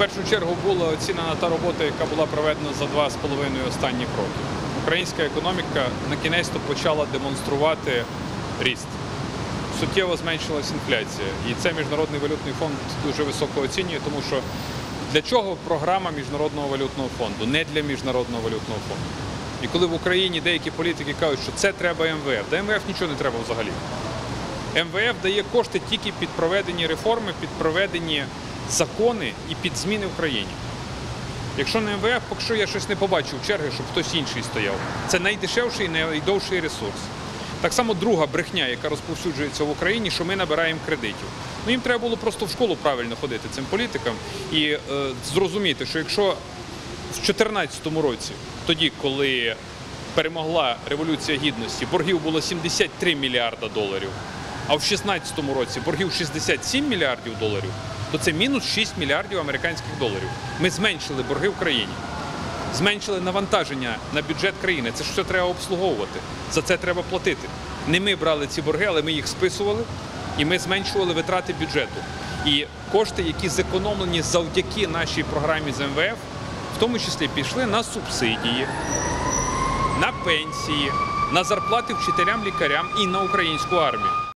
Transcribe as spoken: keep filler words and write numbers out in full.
першу чергу була оцінена та робота, яка була проведена за два з половиною останніх роки. Українська економіка на кінець-то почала демонструвати ріст. Суттєво зменшилась інфляція. І це Міжнародний валютний фонд дуже високо оцінює, тому що для чого програма Міжнародного валютного фонду? Не для Міжнародного валютного фонду. І коли в Україні деякі політики кажуть, що це треба ем ве еф, да ем ве еф нічого не треба взагалі. ем ве еф дає кошти тільки під проведені реформи, під проведені закони і під зміни в країні. Якщо не ем ве еф, поки що я щось не побачив черги, щоб хтось інший стояв. Це найдешевший і найдовший ресурс. Так само друга брехня, яка розповсюджується в Україні, що ми набираємо кредитів. Ну, їм треба було просто в школу правильно ходити, цим політикам, і е, зрозуміти, що якщо в дві тисячі чотирнадцятому році, тоді, коли перемогла Революція Гідності, боргів було сімдесят три мільярда доларів, а в дві тисячі шістнадцятому році боргів шістдесят сім мільярдів доларів, то це мінус шість мільярдів американських доларів. Ми зменшили борги в країні. Зменшили навантаження на бюджет країни. Це ж все треба обслуговувати. За це треба платити. Не ми брали ці борги, але ми їх списували, і ми зменшували витрати бюджету. І кошти, які зекономлені завдяки нашій програмі з ем ве еф, в тому числі пішли на субсидії, на пенсії, на зарплати вчителям, лікарям і на українську армію.